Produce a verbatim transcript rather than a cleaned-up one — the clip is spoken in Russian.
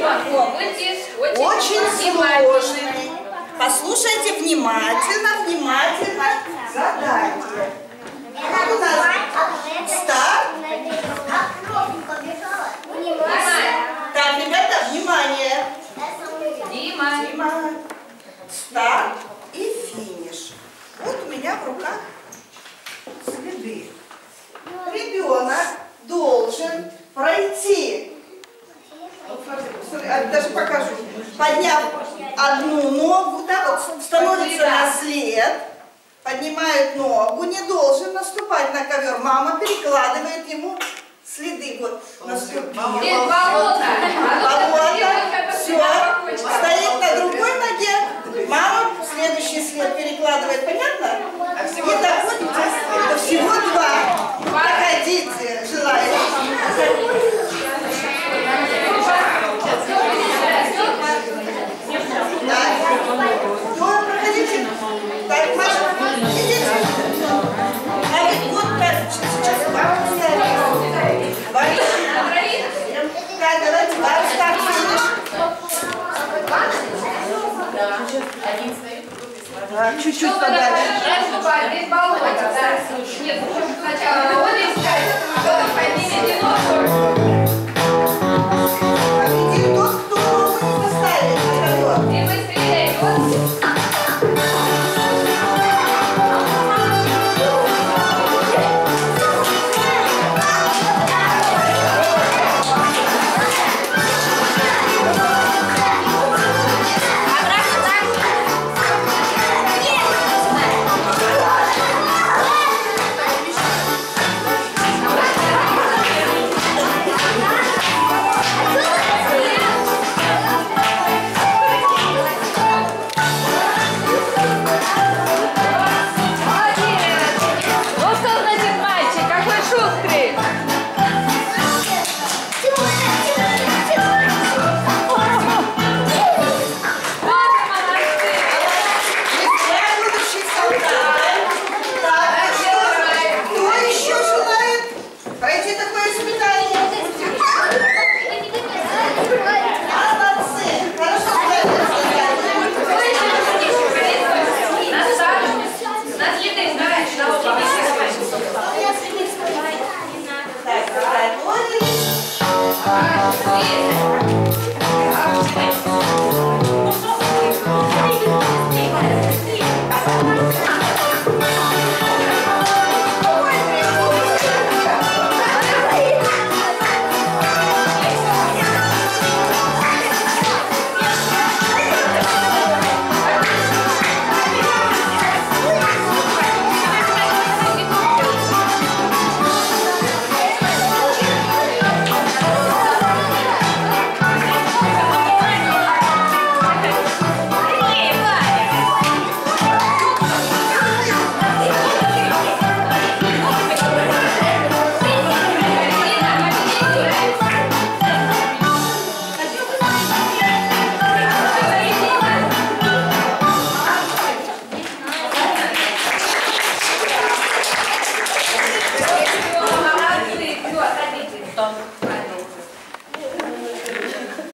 Познакомьтесь. Очень, Очень сложный. Послушайте внимательно, внимательно задание. Как у нас старт. Так, ребята, внимание. Дима. Дима. Старт и финиш. Вот у меня в руках следы. Ребенок должен пройти, даже покажу, подняв одну ногу, да, вот становится на след, поднимает ногу, не должен наступать на ковер. Мама перекладывает ему следы. Вот наступил. Болото. Болото. Все. Стоит на другой ноге. Мама следующий след перекладывает. Понятно? И доходите до всего два. Проходите, желаете. Ну, проходите. Так, Маша, идите. А ведь вот так, сейчас вам поставим. Так, давайте вам старт, финиш. Да, чуть-чуть подальше. Здесь болото. Нет, сначала вот искать, потом поднимите ногу. Победит тот, кто ногу не поставит на ковер. И быстрее. Вот. Так,